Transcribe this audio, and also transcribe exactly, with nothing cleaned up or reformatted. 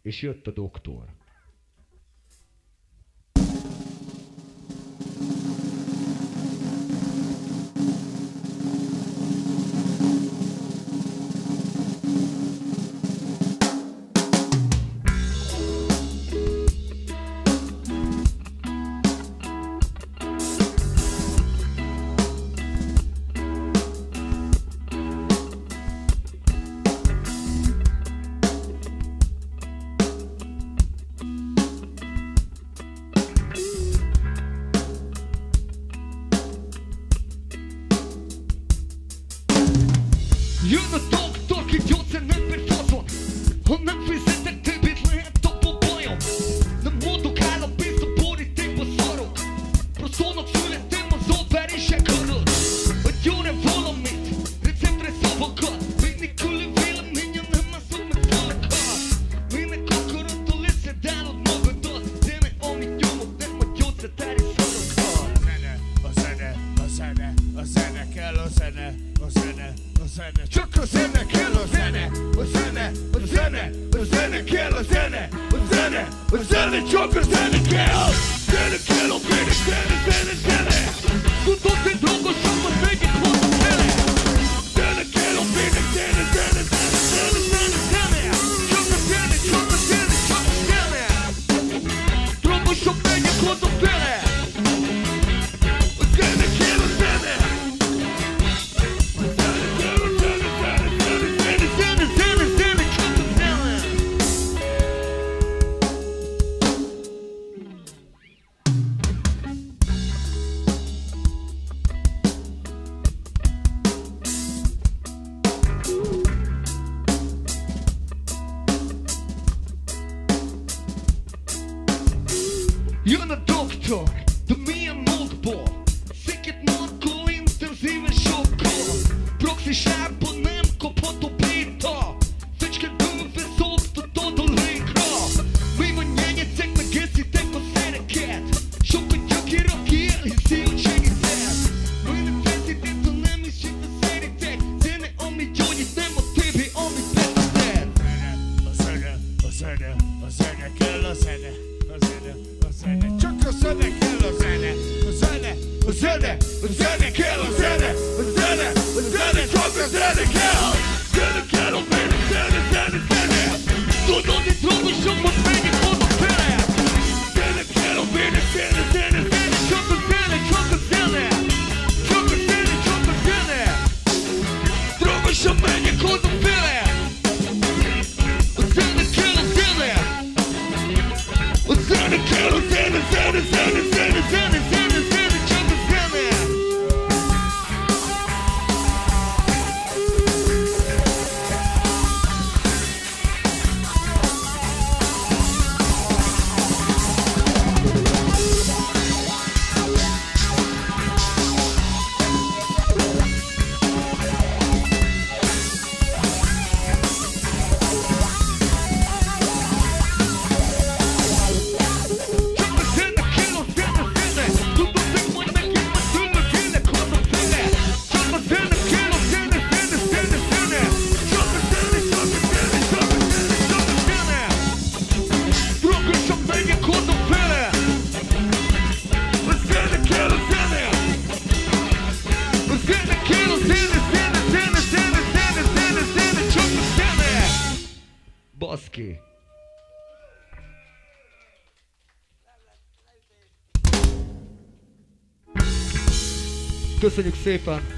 és jött a doktor. Jön a doktor, ki gyógyszer nem fér fazon. Ha nem fizetek többet, lehet abba bajom. Nem mondok állapészt, a borítékba szarok. Proszónak születtem az operisek alatt. Adjon-e valamit, receptre szavakat. Még nélküli véleményem nem mászok meg falakat. Minek akarattal leszedálod magadat. Zene, amit nyomok, nem a gyógyszertári szavakat. A zene, a zene, a zene, a zene kell a zene, a zene, a zene. Csak a zene kell a zene, a zene, a zene, a zene kell a zene, a zene, a zene, csak a zene kell. Zene kell a zene, zene, zene, zene. Tudod, hogy drogosabb az egyik hozzá fele. Zene kell a zene, zene, zene, zene, zene, zene, zene. Csak a zene, csak a zene, csak a zene. Drogosabb egyik hozzá fele. A zene kell a zene. Jön a doktor, de milyen okból? Szeket markol, intenzíven sokkal. Proxisában nem kapható béta. Fecske dőve szoktatod a légre. Mi van nyányecek, meg eszitek a szereket. Sokat gyakir, aki elhiszi, hogy segített. Minek feszített, ha nem is jött a szeretet. Zene, ami gyógyít, nem a tévé, ami beszédet. A zene, a zene, a zene kell a zene, a zene, a zene. Csak a zene kell a zene, a zene, a zene, a zene kell a zene, a zene, a zene, csak a zene kell. Zene kell a zene, zene, zene, zene. Tudod, hogy drogosabb az egyik hozzá fele. Zene kell a zene, zene, zene, zene. Csak a zene, csak a zene. Csak a zene, csak a zene. Drogosabb egyik hozzá fele. A zene kell a zene. A zene kell a zene, zene, zene, zene, zene, zene, zene, csak a zene. Baszki. Köszönjük szépen!